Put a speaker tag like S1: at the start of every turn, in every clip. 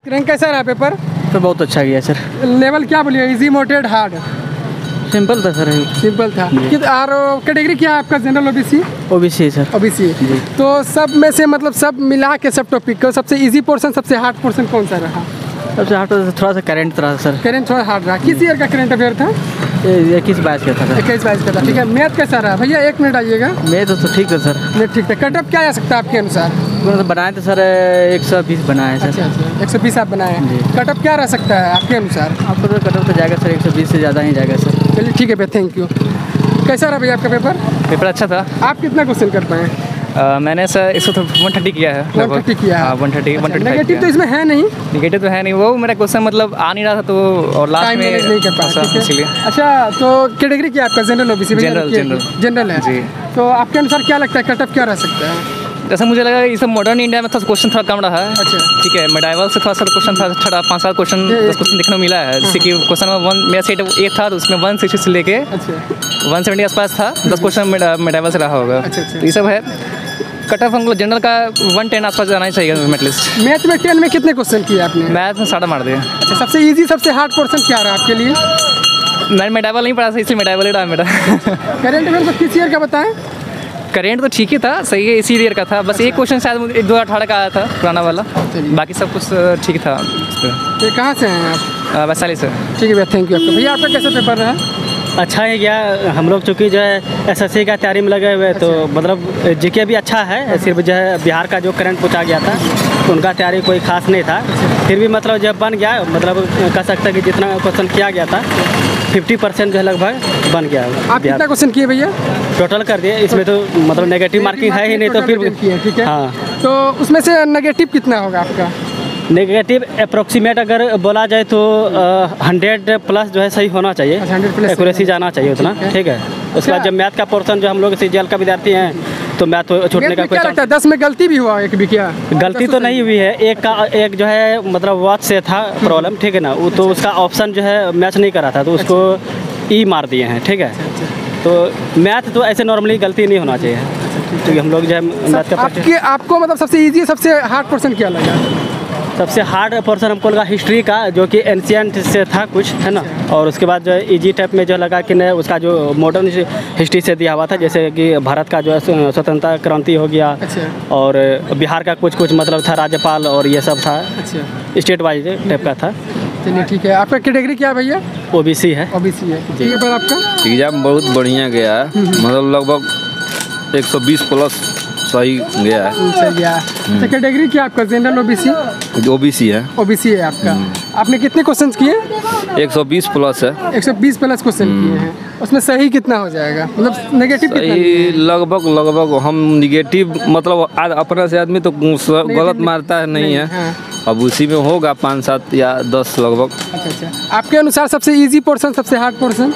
S1: Rank कैसा रहा paper?
S2: तो बहुत अच्छा गया सर।
S1: लेवल क्या बोलिए, इजी, मॉडरेट, हार्ड?
S2: सिंपल था सर।
S1: सिंपल था। और कैटेगरी क्या है आपका? General, OBC?
S2: OBC sir.
S1: OBC. तो सब में से मतलब सब मिला के सब टॉपिक को सबसे इजी पोर्शन, सबसे हार्ड पोर्शन कौन सा रहा?
S2: सबसे हार्ड थोड़ा सा करंट रहा सर।
S1: करंट थोड़ा हार्ड रहा। किस ईयर का करंट अफेयर था?
S2: 21-22 का था सर।
S1: 21-22 का था, ठीक है। मैथ कैसा रहा भैया? 1 मिनट आइएगा।
S2: मैथ तो ठीक था सर।
S1: मैथ ठीक था। कटअप क्या आ सकता है आपके अनुसार?
S2: बनाए थे सर 120 बनाए सर।
S1: अच्छा, 120 आप बनाए हैं। कटअप क्या रह सकता है आपके अनुसार?
S2: आपको तो कटअप तो जाएगा सर 120 से ज़्यादा ही जाएगा सर।
S1: चलिए ठीक है भैया, थैंक यू। कैसा रहा भैया आपका पेपर?
S3: पेपर अच्छा था।
S1: आप कितना क्वेश्चन कर पाए?
S3: मैंने सर इसको तो 130 किया है।
S1: 130 किया है।
S3: 130
S1: नेगेटिव तो इसमें है नहीं?
S3: नेगेटिव तो है नहीं, वो मेरा क्वेश्चन मतलब आ नहीं रहा था तो और लास्ट में
S1: नहीं कर पाया,
S3: इसलिए।
S1: अच्छा, तो कैटेगरी क्या आपका? General, OBC? जनरल है
S3: जी।
S1: तो आपके अनुसार क्या लगता है कटअप क्या रह सकता है?
S3: जैसे मुझे लगा ये सब मॉडर्न इंडिया में थोड़ा क्वेश्चन थोड़ा कम रहा है।
S1: अच्छा,
S3: ठीक है। मेडाइवल से थोड़ा सा क्वेश्चन था, थोड़ा 5-7 क्वेश्चन 10 क्वेश्चन देखने को मिला है। जैसे कि क्वेश्चन नंबर 1 मेरा सेट 1 था तो उसमें 160 से लेके 170 के आसपास था। 10 क्वेश्चन मेडाइवल से रहा होगा। तो ये सब है। कट ऑफ हमको जनरल का 110 आसपास जाना ही चाहिए एटलीस्ट।
S1: मैथ में 10 में कितने क्वेश्चन किए आपने?
S3: मैथ में 7 मार दिया।
S1: अच्छा, सबसे इजी सबसे हार्ड पोर्शन क्या रहा आपके लिए?
S3: मैंने मेडाइवल नहीं पढ़ा था इसलिए मेडाइवल ही रहा मेरा।
S1: करेंट अफेयर तो किस ईयर का बताएं?
S3: करेंट तो ठीक ही था, सही है, इसी ईयर का था। बस एक क्वेश्चन शायद 2018 का आया था पुराना वाला, बाकी सब कुछ ठीक था।
S1: ये कहाँ से हैं आप?
S3: वैशाली से।
S1: ठीक है भैया, थैंक यू आपका। भैया आपका कैसा पेपर रहा?
S2: अच्छा है गया। हम लोग चूँकि जो है एसएससी का तैयारी में लगे हुए हैं तो मतलब जीके भी अच्छा है। सिर्फ जो है बिहार का जो करंट पूछा गया था तो उनका तैयारी कोई खास नहीं था। फिर भी मतलब जब बन गया, मतलब कह सकते हैं कि जितना क्वेश्चन किया गया था 50% जो है लगभग बन गया।
S1: आप कितना क्वेश्चन किए भैया?
S2: टोटल कर दिए। इसमें तो मतलब नेगेटिव मार्किंग है ही नहीं, तो फिर
S1: ठीक है।
S2: हाँ,
S1: तो उसमें से नेगेटिव कितना होगा आपका?
S2: नेगेटिव अप्रोक्सीमेट अगर बोला जाए तो 100 प्लस जो है सही होना चाहिए।
S1: 100 प्लस
S2: एक्यूरेसी जाना चाहिए उतना, ठीक है। उसके बाद जब मैथ का पोर्शन जो हम लोग सीजीएल का विद्यार्थी हैं तो मैथ छूटने का कोई
S1: क्या लगता है? 10 में गलती भी हुआ एक भी क्या?
S2: गलती तो नहीं हुई है। एक जो है मतलब वॉच से था प्रॉब्लम, ठीक है ना। वो तो उसका ऑप्शन जो है मैच नहीं करा था तो उसको ई मार दिए हैं, ठीक है। तो मैथ तो ऐसे नॉर्मली गलती नहीं होना चाहिए, क्योंकि हम लोग जो है मैथ का
S1: आपको मतलब सबसे ईजी सबसे हार्ड पोर्शन क्या लगा?
S2: सबसे हार्ड पोर्शन हमको लगा हिस्ट्री का, जो कि एंशिएंट से था कुछ, है ना। और उसके बाद जो है इजी टाइप में जो लगा कि नहीं, उसका जो मॉडर्न हिस्ट्री से दिया हुआ था, जैसे कि भारत का जो है स्वतंत्रता क्रांति हो गया। और बिहार का कुछ मतलब था, राज्यपाल और ये सब था। स्टेट वाइज टाइप का था।
S1: चलिए ठीक है। आपका कैटेगरी क्या है भैया?
S2: ओबीसी है।
S1: ओबीसी है, ठीक है। पर आपका
S4: एग्जाम बहुत बढ़िया गया है, मतलब लगभग 120 प्लस सही गया है।
S1: सही गया। तो कैटेगरी क्या आपका? General, OBC?
S4: ओबीसी है।
S1: ओबीसी है आपका। आपने कितने क्वेश्चंस किए?
S4: 120 प्लस है।
S1: 120 प्लस क्वेश्चन किए हैं। उसमें सही कितना हो जाएगा? मतलब नेगेटिव
S4: सही लगभग हम निगेटिव मतलब अपने से आदमी तो गलत मारता है नहीं है।
S1: हाँ।
S4: अब उसी में होगा 5-7 या 10 लगभग।
S1: अच्छा। आपके अनुसार सबसे इजी पोर्शन, सबसे हार्ड पोर्शन?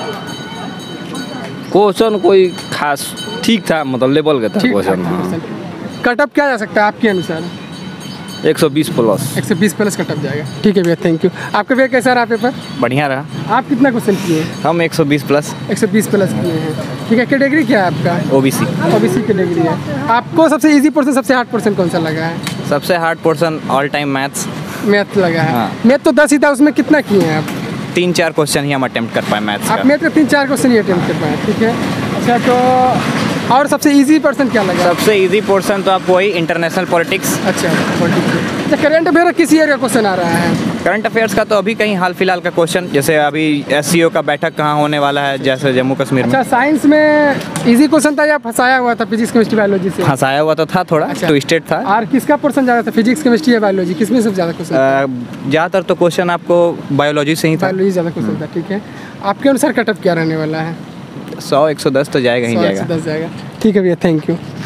S4: क्वेश्चन कोई खास ठीक था, मतलब लेवल का था क्वेश्चन।
S1: कटअप क्या जा सकता है आपके अनुसार?
S4: 120 प्लस।
S1: 120 प्लस कटअप जाएगा, ठीक है भैया, थैंक यू। आपका भैया कैसा रहा पेपर?
S3: बढ़िया रहा।
S1: आप कितना क्वेश्चन किए?
S3: हम 120 प्लस।
S1: 120 प्लस किए हैं, ठीक है। कैटेगरी क्या है आपका?
S3: ओबीसी।
S1: ओबीसी कैटेगरी है। आपको सबसे इजी पोर्शन, सबसे हार्ड पोर्शन कौन सा लगा है?
S3: सबसे hard portion all time maths.
S1: Math लगा है।
S3: हाँ।
S1: मैथ तो 10 ही था, उसमें कितना किए हैं आप?
S3: 3-4 क्वेश्चन ही हम अटेम्प्ट कर पाए मैथ्स
S1: आप
S3: का।
S1: मैथ का 3-4 क्वेश्चन ही अटेम्प्ट कर पाए, ठीक है। अच्छा, तो और सबसे इजी पोर्शन क्या लगा?
S3: सबसे इजी पोर्शन तो आपको वही इंटरनेशनल पॉलिटिक्स।
S1: अच्छा, पॉलिटिक्स। करंट अफेयर किस ईयर का क्वेश्चन आ रहा है?
S3: करंट अफेयर्स का तो अभी कहीं हाल फिलहाल का क्वेश्चन, जैसे अभी एससीओ का बैठक कहाँ होने वाला है, जैसे जम्मू कश्मीर में।
S1: अच्छा, साइंस में इजी क्वेश्चन था या फंसाया हुआ था? फिजिक्स, केमिस्ट्री, बायोलॉजी से
S3: फंसाया हुआ तो था थोड़ा। अच्छा। ट्विस्टेड था।
S1: और किसका पोर्शन ज़्यादा था? फिजिक्स, केमिस्ट्री या बायोलॉजी? किसमें सबसे ज़्यादा क्वेश्चन?
S3: ज़्यादातर तो क्वेश्चन आपको बायोलॉजी से ही था।
S1: बायोलॉजी ज़्यादा क्वेश्चन था, ठीक है। आपके अनुसार कटअप क्या रहने वाला है?
S3: 100-110 तो जाएगा ही जाएगा।
S1: 110 जाएगा, ठीक है भैया, थैंक यू।